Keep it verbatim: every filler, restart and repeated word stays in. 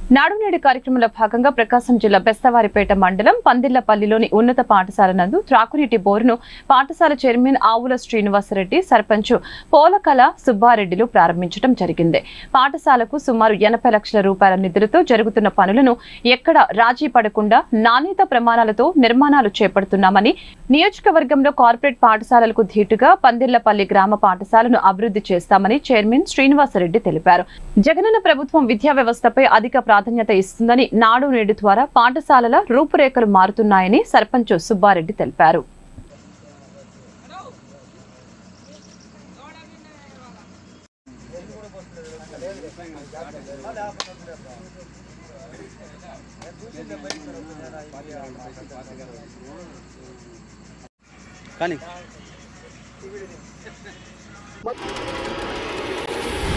నాడు నేడు కార్యక్రమంలో భాగంగా ప్రకాశం జిల్లా బెస్తవారిపేట మండలం పందిళ్లపల్లిలోని ఉన్నత పాఠశాల నందు త్రాకునీటి బోరును పాఠశాల చైర్మన్ ఆవుల శ్రీనివాసరెడ్డి, సర్పంచ్ పోలకల సుబ్బారెడ్డిలు ప్రారంభించడం జరిగింది. పాఠశాలకు సుమారు ఎనభై లక్షల రూపాయల నిధులతో జరుగుతున్న పనులను ఎక్కడ రాజీ పడకుండా నాణ్యత ప్రమాణాలతో నిర్మాణాలు చేపడుతున్నామని, నియోజకవర్గంలో కార్పొరేట్ పాఠశాలలకు ధీటుగా పందిళ్లపల్లి గ్రామ పాఠశాలను అభివృద్ధి చేస్తామని చైర్మన్ శ్రీనివాసరెడ్డి తెలిపారు. జగనన్న ప్రభుత్వం విద్యా వ్యవస్థపై అధిక ప్రాధాన్యత ఇస్తుందని, నాడు నేడు ద్వారా పాఠశాలల రూపురేఖలు మారుతున్నాయని సర్పంచ్ సుబ్బారెడ్డి తెలిపారు. కానీ